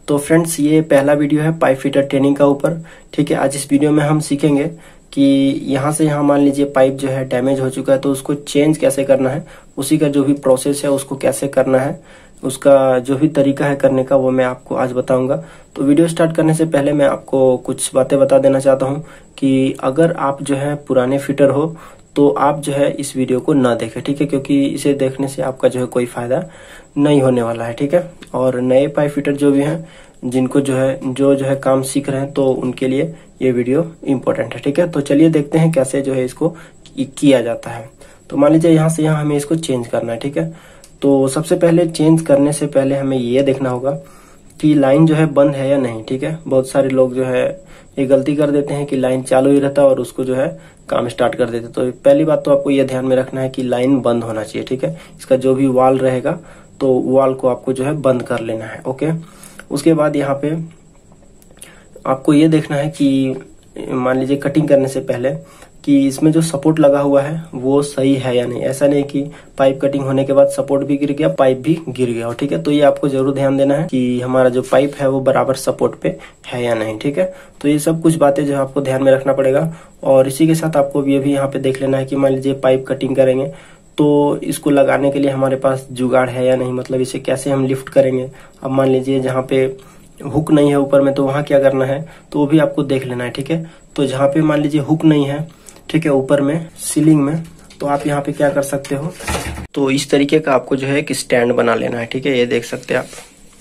तो फ्रेंड्स ये पहला वीडियो है पाइप फिटर ट्रेनिंग का ऊपर। ठीक है, आज इस वीडियो में हम सीखेंगे कि यहाँ से यहाँ मान लीजिए पाइप जो है डैमेज हो चुका है तो उसको चेंज कैसे करना है, उसी का जो भी प्रोसेस है उसको कैसे करना है, उसका जो भी तरीका है करने का वो मैं आपको आज बताऊंगा। तो वीडियो स्टार्ट करने से पहले मैं आपको कुछ बातें बता देना चाहता हूँ कि अगर आप जो है पुराने फिटर हो तो आप जो है इस वीडियो को ना देखें। ठीक है, क्योंकि इसे देखने से आपका जो है कोई फायदा नहीं होने वाला है। ठीक है, और नए पाइप फिटर जो भी हैं जिनको जो है काम सीख रहे हैं तो उनके लिए ये वीडियो इम्पोर्टेंट है। ठीक है, तो चलिए देखते हैं कैसे जो है इसको किया जाता है। तो मान लीजिए यहाँ से यहाँ हमें इसको चेंज करना है। ठीक है, तो सबसे पहले चेंज करने से पहले हमें ये देखना होगा कि लाइन जो है बंद है या नहीं। ठीक है, बहुत सारे लोग जो है ये गलती कर देते हैं कि लाइन चालू ही रहता है और उसको जो है काम स्टार्ट कर देते। तो पहली बात तो आपको ये ध्यान में रखना है कि लाइन बंद होना चाहिए। ठीक है, इसका जो भी वाल रहेगा तो वाल को आपको जो है बंद कर लेना है। ओके, उसके बाद यहाँ पे आपको ये देखना है कि मान लीजिए कटिंग करने से पहले कि इसमें जो सपोर्ट लगा हुआ है वो सही है या नहीं। ऐसा नहीं कि पाइप कटिंग होने के बाद सपोर्ट भी गिर गया, पाइप भी गिर गया। ठीक है, तो ये आपको जरूर ध्यान देना है कि हमारा जो पाइप है वो बराबर सपोर्ट पे है या नहीं। ठीक है, तो ये सब कुछ बातें जो आपको ध्यान में रखना पड़ेगा। और इसी के साथ आपको ये भी यहाँ पे देख लेना है कि मान लीजिए पाइप कटिंग करेंगे तो इसको लगाने के लिए हमारे पास जुगाड़ है या नहीं, मतलब इसे कैसे हम लिफ्ट करेंगे। अब मान लीजिए जहाँ पे हुक नहीं है ऊपर में तो वहां क्या करना है तो वो भी आपको देख लेना है। ठीक है, तो जहाँ पे मान लीजिए हुक नहीं है, ठीक है, ऊपर में सीलिंग में, तो आप यहाँ पे क्या कर सकते हो, तो इस तरीके का आपको जो है एक स्टैंड बना लेना है। ठीक है, ये देख सकते हैं आप,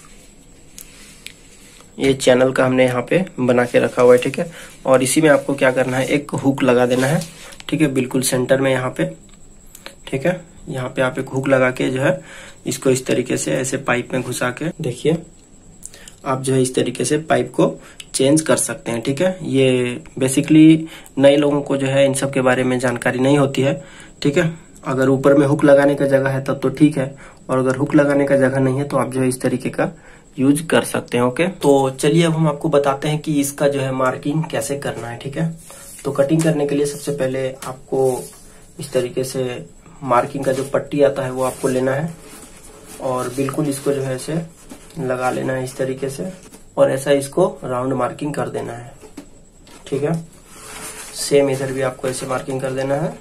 ये चैनल का हमने यहाँ पे बना के रखा हुआ है। ठीक है, और इसी में आपको क्या करना है, एक हुक लगा देना है। ठीक है, बिल्कुल सेंटर में यहाँ पे। ठीक है, यहाँ पे आप एक हुक लगा के जो है इसको इस तरीके से ऐसे पाइप में घुसा के देखिए आप जो है इस तरीके से पाइप को चेंज कर सकते हैं। ठीक है, ये बेसिकली नए लोगों को जो है इन सब के बारे में जानकारी नहीं होती है। ठीक है, अगर ऊपर में हुक लगाने का जगह है तब तो ठीक है, और अगर हुक लगाने का जगह नहीं है तो आप जो है इस तरीके का यूज कर सकते हैं। ओके, तो चलिए अब हम आपको बताते हैं कि इसका जो है मार्किंग कैसे करना है। ठीक है, तो कटिंग करने के लिए सबसे पहले आपको इस तरीके से मार्किंग का जो पट्टी आता है वो आपको लेना है और बिल्कुल इसको जो है ऐसे लगा लेना है इस तरीके से, और ऐसा इसको राउंड मार्किंग कर देना है। ठीक है, सेम इधर भी आपको ऐसे मार्किंग कर देना है।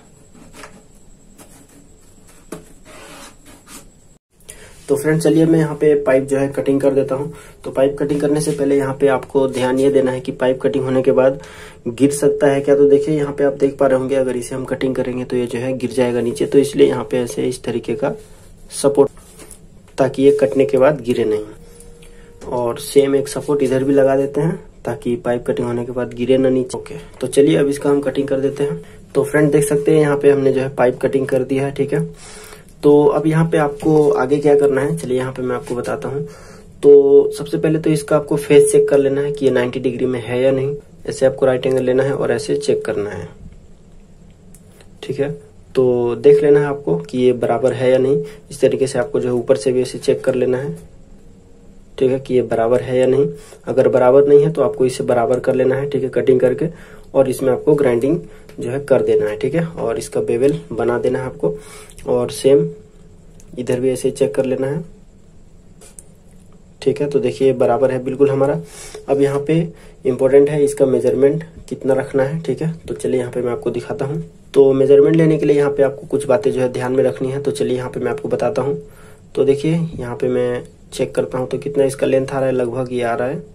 तो फ्रेंड चलिए मैं यहाँ पे पाइप जो है कटिंग कर देता हूँ। तो पाइप कटिंग करने से पहले यहाँ पे आपको ध्यान ये देना है कि पाइप कटिंग होने के बाद गिर सकता है क्या। तो देखिए यहाँ पे आप देख पा रहे होंगे, अगर इसे हम कटिंग करेंगे तो ये जो है गिर जाएगा नीचे। तो इसलिए यहाँ पे ऐसे इस तरीके का सपोर्ट, ताकि ये कटने के बाद गिरे नहीं। और सेम एक सपोर्ट इधर भी लगा देते हैं ताकि पाइप कटिंग होने के बाद गिरे ना नीचे। ओके, तो चलिए अब इसका हम कटिंग कर देते हैं। तो फ्रेंड देख सकते हैं यहाँ पे हमने जो है पाइप कटिंग कर दिया है। ठीक है, तो अब यहाँ पे आपको आगे क्या करना है, चलिए यहाँ पे मैं आपको बताता हूँ। तो सबसे पहले तो इसका आपको फेस चेक कर लेना है कि ये 90 डिग्री में है या नहीं। ऐसे आपको राइट एंगल लेना है और ऐसे चेक करना है। ठीक है, तो देख लेना है आपको कि ये बराबर है या नहीं। इस तरीके से आपको जो है ऊपर से भी ऐसे चेक कर लेना है। ठीक है, कि ये बराबर है या नहीं। अगर बराबर नहीं है तो आपको इसे बराबर कर लेना है। ठीक है, कटिंग करके, और इसमें आपको ग्राइंडिंग जो है कर देना है। ठीक है, और इसका बेवल बना देना है आपको, और सेम इधर भी ऐसे चेक कर लेना है। ठीक है, तो देखिए बराबर है बिल्कुल हमारा। अब यहाँ पे इम्पोर्टेंट है इसका मेजरमेंट कितना रखना है। ठीक है, तो चलिए यहाँ पे मैं आपको दिखाता हूँ। तो मेजरमेंट लेने के लिए यहाँ पे आपको कुछ बातें जो है ध्यान में रखनी है। तो चलिए यहाँ पे मैं आपको बताता हूँ। तो देखिए यहाँ पे मैं चेक करता हूँ तो कितना इसका लेंथ आ रहा है, लगभग ये आ रहा है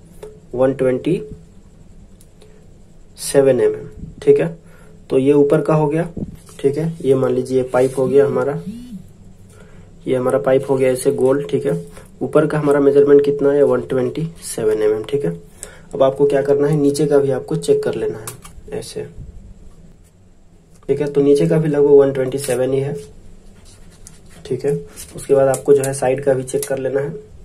127 mm। ठीक है, तो ये ऊपर का हो गया। ठीक है, ये मान लीजिए पाइप हो गया हमारा, ये हमारा पाइप हो गया ऐसे गोल। ठीक है, ऊपर का हमारा मेजरमेंट कितना है, 127 mm। ठीक है, अब आपको क्या करना है, नीचे का भी आपको चेक कर लेना है ऐसे। ठीक है, तो नीचे का भी लगभग 127 ही है। ठीक है, उसके बाद आपको जो है साइड का भी चेक कर लेना है।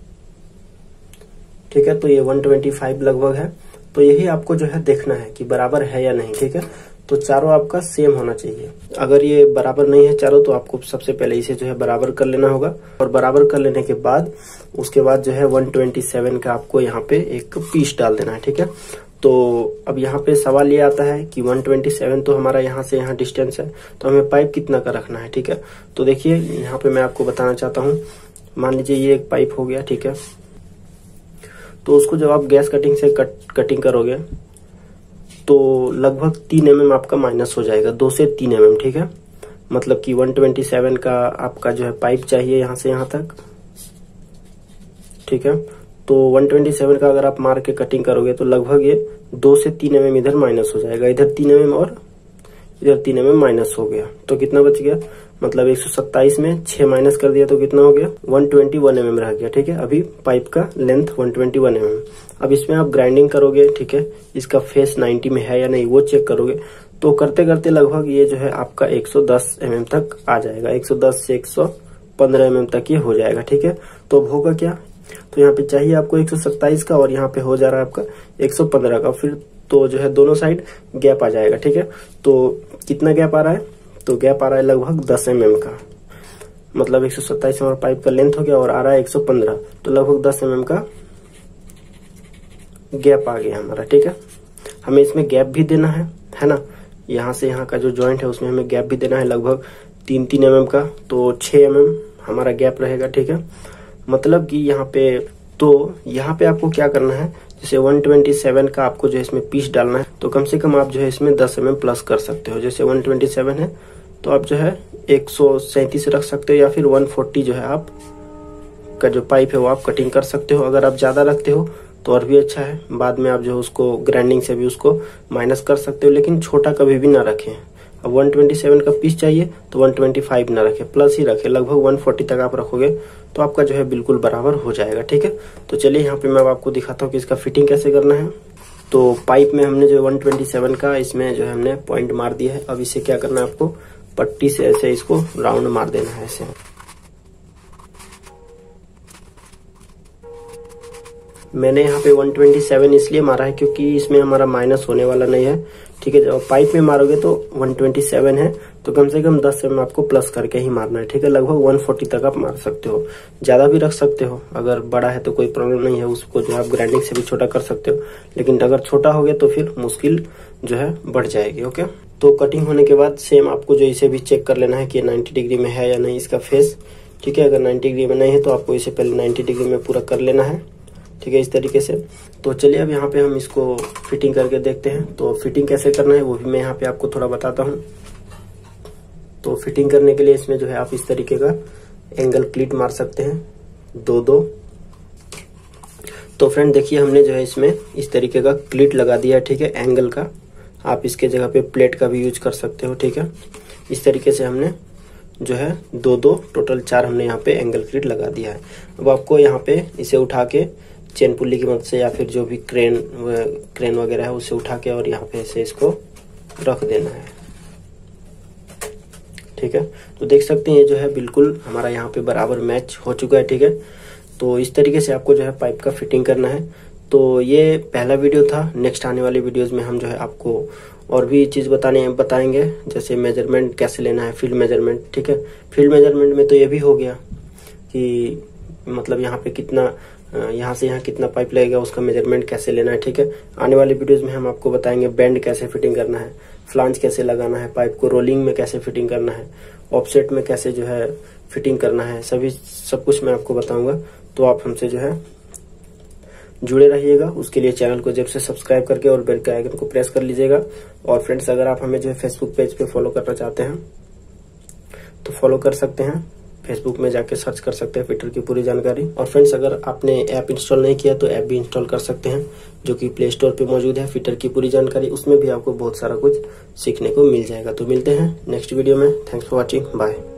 ठीक है, तो ये 125 लगभग है। तो यही आपको जो है देखना है कि बराबर है या नहीं। ठीक है, तो चारों आपका सेम होना चाहिए। अगर ये बराबर नहीं है चारों तो आपको सबसे पहले इसे जो है बराबर कर लेना होगा, और बराबर कर लेने के बाद उसके बाद जो है 127 का आपको यहाँ पे एक पीस डाल देना है। ठीक है, तो अब यहाँ पे सवाल ये आता है कि 127 तो हमारा यहाँ से यहाँ डिस्टेंस है, तो हमें पाइप कितना का रखना है। ठीक है, तो देखिए यहाँ पे मैं आपको बताना चाहता हूँ, मान लीजिए ये एक पाइप हो गया। ठीक है, तो उसको जब आप गैस कटिंग से कटिंग करोगे तो लगभग 3 mm आपका माइनस हो जाएगा, 2 से 3 mm, ठीक है। मतलब कि 127 का आपका जो है पाइप चाहिए यहाँ से यहाँ तक, ठीक है। तो 127 का अगर आप मार के कटिंग करोगे तो लगभग ये 2 से 3 mm इधर माइनस हो जाएगा, इधर 3 mm और इधर 3 mm माइनस हो गया। तो कितना बच गया, मतलब 127 में 6 माइनस कर दिया तो कितना हो गया, 121 mm रह गया, ठीक है। अभी पाइप का लेंथ 121 mm। अब इसमें आप ग्राइंडिंग करोगे, ठीक है, इसका फेस 90 में है या नहीं वो चेक करोगे। तो करते करते लगभग ये जो है आपका 110 mm तक आ जाएगा, 110 से 115 mm तक ये हो जाएगा, ठीक है। तो अब होगा क्या, तो यहाँ पे चाहिए आपको 127 का और यहाँ पे हो जा रहा है आपका 115 का, फिर तो जो है दोनों साइड गैप आ जाएगा, ठीक है। तो कितना गैप आ रहा है, तो गैप आ रहा है लगभग 10 mm का, मतलब 127 हमारा पाइप का लेंथ हो गया और आ रहा है 115, तो लगभग 10 mm का गैप आ गया हमारा, ठीक है। हमें इसमें गैप भी देना है ना, यहाँ से यहाँ का जो जॉइंट है उसमें हमें गैप भी देना है लगभग 3-3 mm का, तो 6 mm हमारा गैप रहेगा, ठीक है। मतलब कि यहाँ पे, तो यहाँ पे आपको क्या करना है, जैसे 127 का आपको जो इसमें पीस डालना है तो कम से कम आप जो है इसमें 10 mm प्लस कर सकते हो। जैसे 127 है तो आप जो है 137 रख सकते हो या फिर 140 जो है आप का जो पाइप है वो आप कटिंग कर सकते हो। अगर आप ज्यादा रखते हो तो और भी अच्छा है, बाद में आप जो उसको ग्राइंडिंग से भी उसको माइनस कर सकते हो, लेकिन छोटा कभी भी ना रखें। अब 127 का पीस चाहिए तो 125 ना रखें, प्लस ही रखें, लगभग 140 तक आप रखोगे तो आपका जो है बिल्कुल बराबर हो जाएगा, ठीक है। तो चलिए यहाँ पे मैं आपको दिखाता हूँ कि इसका फिटिंग कैसे करना है। तो पाइप में हमने जो 127 का इसमें जो है हमने पॉइंट मार दिया है। अब इसे क्या करना है, आपको पट्टी से ऐसे इसको राउंड मार देना है ऐसे। मैंने यहाँ पे 127 इसलिए मारा है क्योंकि इसमें हमारा माइनस होने वाला नहीं है, ठीक है। जब पाइप में मारोगे तो 127 है तो कम से कम 10 mm आपको प्लस करके ही मारना है, ठीक है। लगभग 140 तक आप मार सकते हो, ज्यादा भी रख सकते हो, अगर बड़ा है तो कोई प्रॉब्लम नहीं है, उसको जो आप ग्राइंडिंग से भी छोटा कर सकते हो, लेकिन अगर छोटा हो गया तो फिर मुश्किल जो है बढ़ जाएगी, ओके। तो कटिंग होने के बाद सेम आपको जो इसे भी चेक कर लेना है कि 90 डिग्री में है या नहीं इसका फेस, ठीक है। अगर 90 डिग्री में नहीं है तो आपको इसे पहले 90 डिग्री में पूरा कर लेना है, ठीक है, इस तरीके से। तो चलिए अब यहाँ पे हम इसको फिटिंग करके देखते हैं। तो फिटिंग कैसे करना है वो भी मैं यहाँ पे आपको थोड़ा बताता हूँ। तो फिटिंग करने के लिए इसमें जो है आप इस तरीके का एंगल क्लीट मार सकते हैं, 2-2। तो फ्रेंड देखिए हमने जो है इसमें इस तरीके का क्लीट लगा दिया है, ठीक है, एंगल का। आप इसके जगह पे प्लेट का भी यूज कर सकते हो, ठीक है। इस तरीके से हमने जो है 2-2 टोटल 4 हमने यहाँ पे एंगल क्लीट लगा दिया है। अब आपको यहाँ पे इसे उठा के चेन पुल्ली की मदद से या फिर जो भी क्रेन वगैरह है उससे उठा के और यहाँ पे ऐसे इसको रख देना है, ठीक है। तो देख सकते हैं ये जो है बिल्कुल हमारा यहाँ पे बराबर मैच हो चुका है, ठीक है। तो इस तरीके से आपको जो है पाइप का फिटिंग करना है। तो ये पहला वीडियो था। नेक्स्ट आने वाले वीडियोज में हम जो है आपको और भी चीज बताएंगे, जैसे मेजरमेंट कैसे लेना है, फील्ड मेजरमेंट, ठीक है। फील्ड मेजरमेंट में तो ये भी हो गया कि मतलब यहाँ पे कितना, यहाँ से यहाँ कितना पाइप लगेगा उसका मेजरमेंट कैसे लेना है, ठीक है। आने वाले वीडियोज में हम आपको बताएंगे बैंड कैसे फिटिंग करना है, फ्लांज कैसे लगाना है, पाइप को रोलिंग में कैसे फिटिंग करना है, ऑफसेट में कैसे जो है फिटिंग करना है, सब कुछ मैं आपको बताऊंगा। तो आप हमसे जो है जुड़े रहिएगा। उसके लिए चैनल को जब से सब्सक्राइब करके और बेल के आइकन को प्रेस कर लीजिएगा। और फ्रेंड्स अगर आप हमें जो है फेसबुक पेज पे फॉलो करना चाहते हैं तो फॉलो कर सकते हैं, फेसबुक में जाके सर्च कर सकते हैं फिटर की पूरी जानकारी। और फ्रेंड्स अगर आपने ऐप इंस्टॉल नहीं किया तो ऐप भी इंस्टॉल कर सकते हैं, जो कि प्ले स्टोर पे मौजूद है, फिटर की पूरी जानकारी। उसमें भी आपको बहुत सारा कुछ सीखने को मिल जाएगा। तो मिलते हैं नेक्स्ट वीडियो में। Thanks for watching, bye.